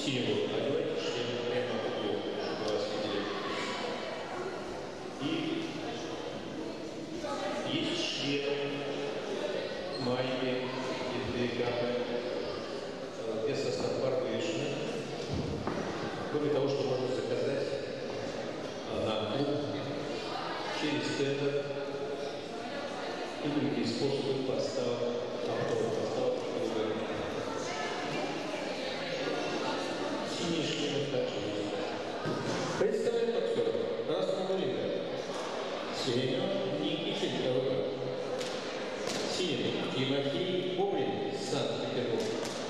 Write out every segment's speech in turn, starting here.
Синего одевайте шлем прямо в углу, чтобы вас видели. И есть шлем, майки, деликаты, без состава парковичный. Кроме того, что можно заказать на клуб через тендер и другие способы поставок, оптовых поставок, чтобы синие шлемы также есть. Представляем актер Красного Ринга. Семен Никитин, КВК. Синин Тимофей Бобрин, Санкт-Петербург.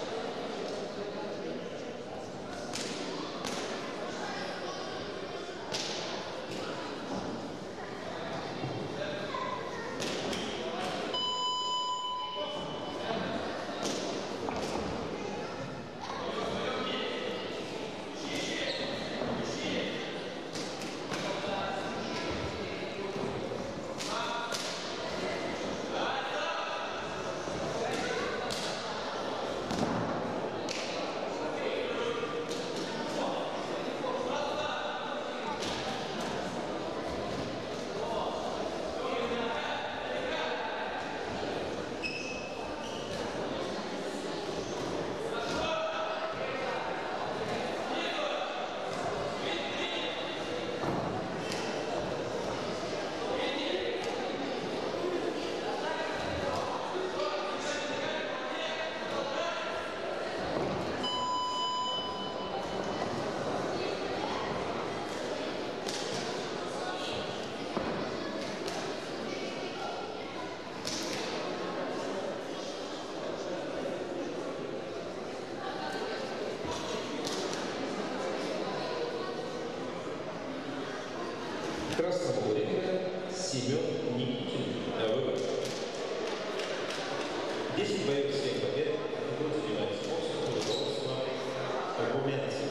Красного Ринга Семен Никитин, КВК. 10 боев, 7 побед, будет занимать спонсор руководства Румянцев.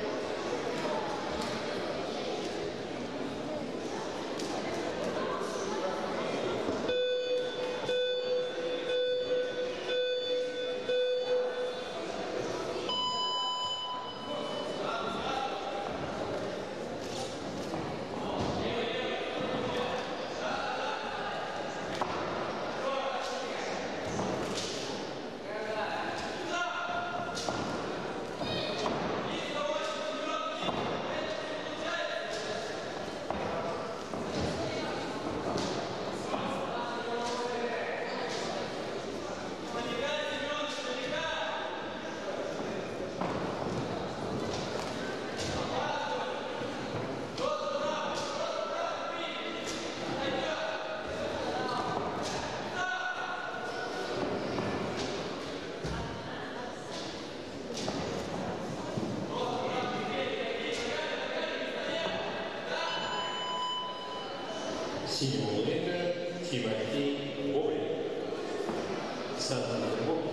Синего Ринга Тимофей Бобрин, Санкт-Петербург.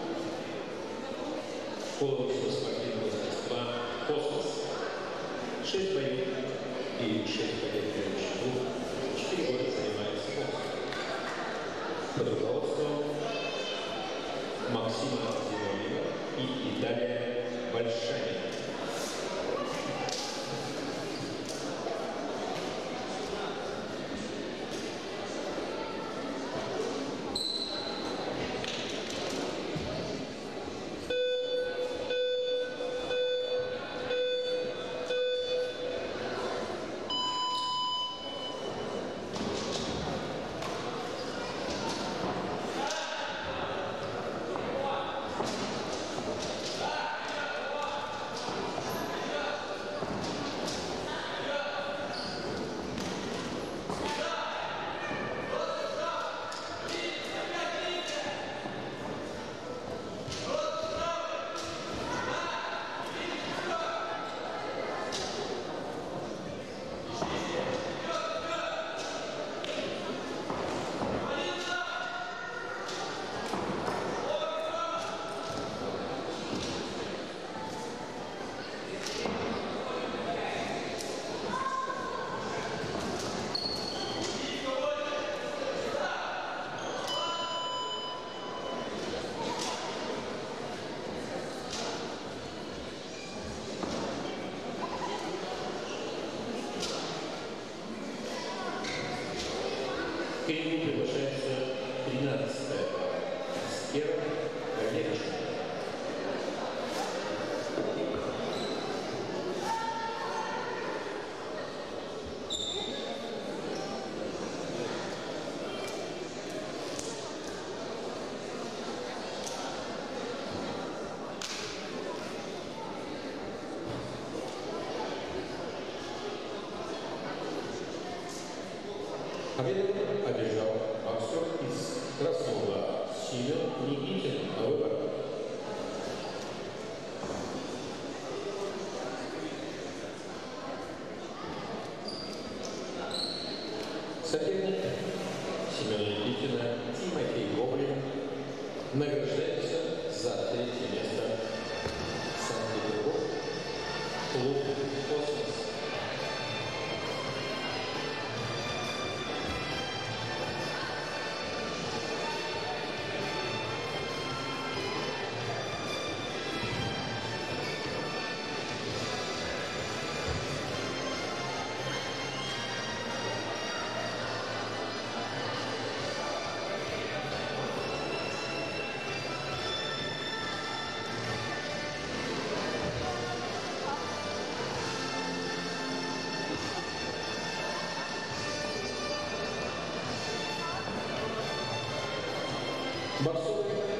Школа высшего спортивного мастерства «Космос». 6 боев и 6 побед в счету. 4 года занимается спортом. Под руководством Максима Зиновьева и Италия Большая. 12-я пара. Скера, Валерьевич. Победу одержал боксер из Красного Семен Никитин на выбор. Соперник Семена Никитина Тимофей Гоблин награждается за 3-е место. Санкт-Петербург, клуб «Космос». Борцовый